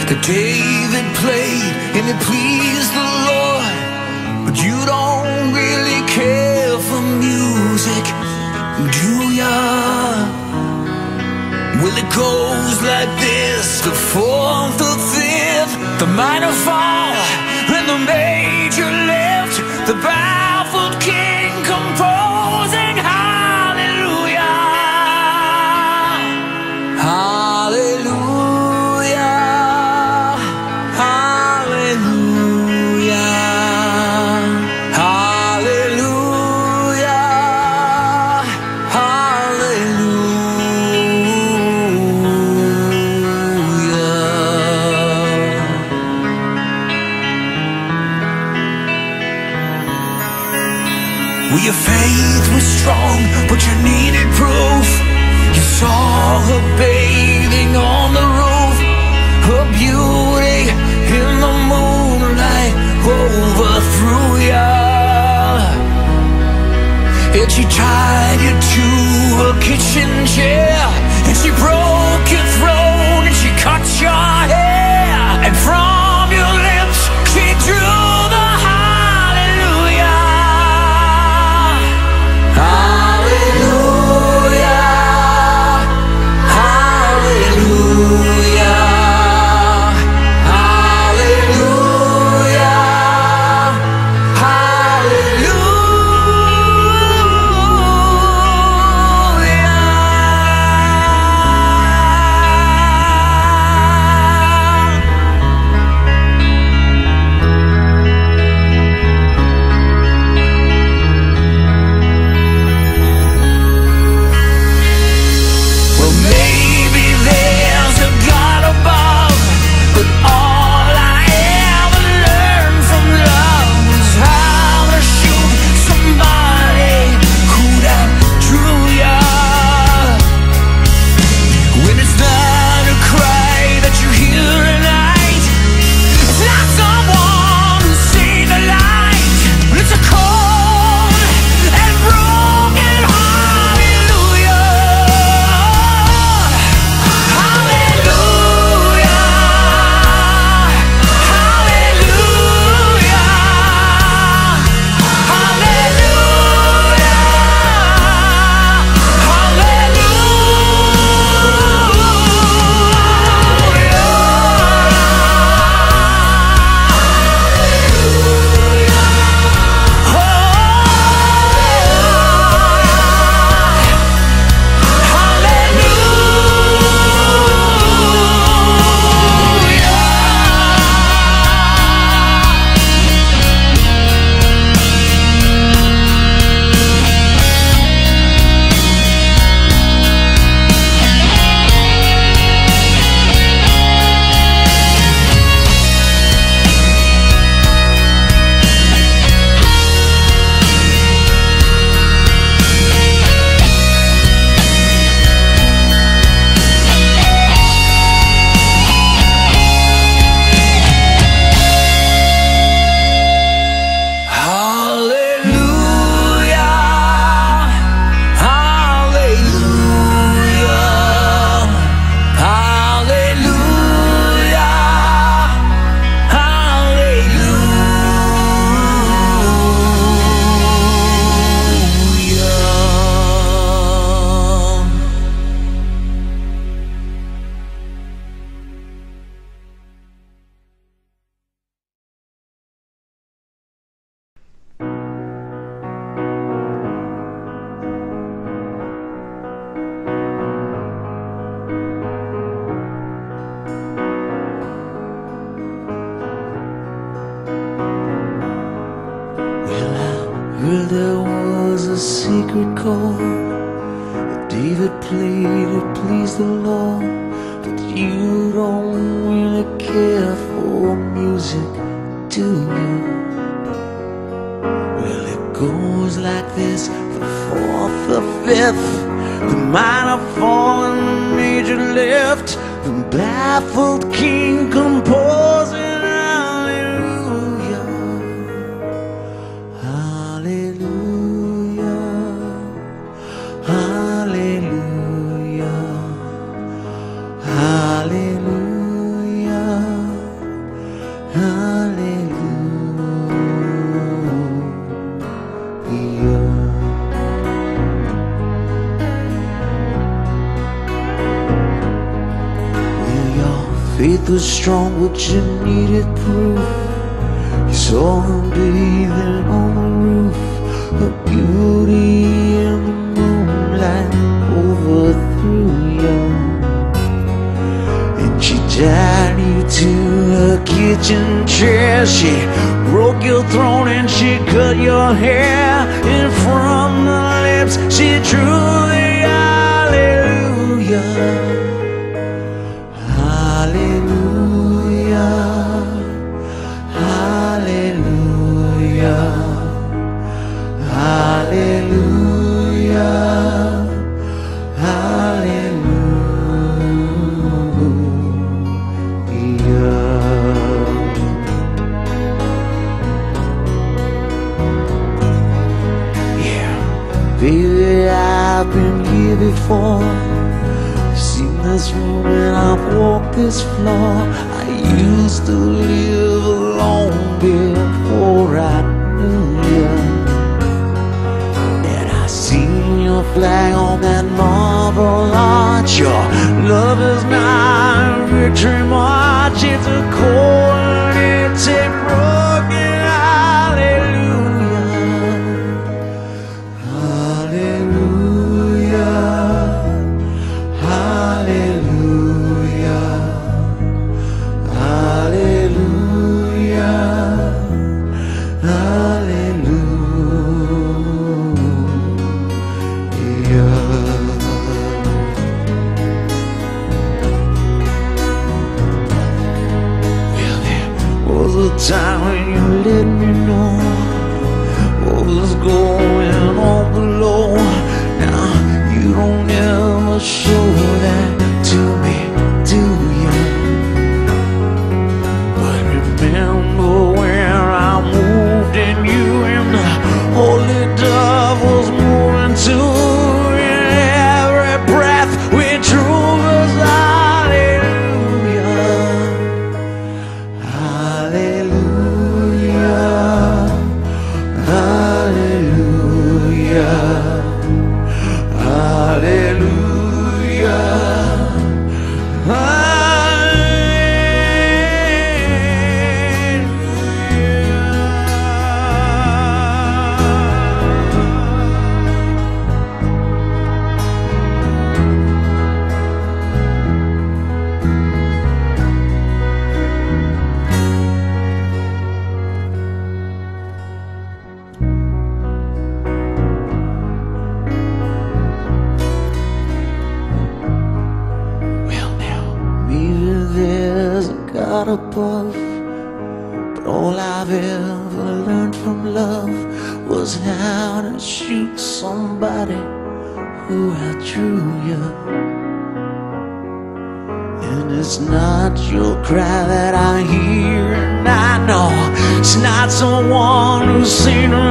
that David played and it pleased the Lord. But you don't really care for music, do ya? Well, it goes like this: the fourth, the fifth, the minor fall, and the major lift, the baffled king composing hallelujah, hallelujah, hallelujah, hallelujah, well, your faith was strong, but you needed proof. You saw her bathing on the roof, her beauty in the moonlight overthrew ya. And she tied you to a kitchen chair, and she broke your throne, and she cut your hair, and from your lips she drew the hallelujah, hallelujah, hallelujah, Well, there was a secret chord that David played, it pleased the Lord. But you don't really care for music, do you? Well, it goes like this: the fourth, the fifth, the minor fall and the major lift, the baffled king composing hallelujah, hallelujah, hallelujah, hallelujah. Faith was strong, but you needed proof. You saw her bathing on the roof. Her beauty in the moonlight overthrew you, and she tied you to her kitchen chair. She broke your throne and she cut your hair, and from the lips she drew the hallelujah. Hallelujah, hallelujah, hallelujah, hallelujah. Yeah, baby, I've been here before. Seen this room and I've walked this floor. I used to live alone before I knew you, and I seen your flag on that marble arch. Your love is not a victory march, it's a cold, it's a broken hallelujah. Hallelujah, hallelujah, hallelujah, hallelujah. Well, there was a time when you let me know what was going on below. Now you don't ever show that to me, do you? But remember where I moved and you and the holy dove was moving too. In every breath we drew was hallelujah, hallelujah, hallelujah, hallelujah, God above, but all I've ever learned from love was how to shoot somebody who outdrew you. And it's not your cry that I hear, and I know it's not someone who's seen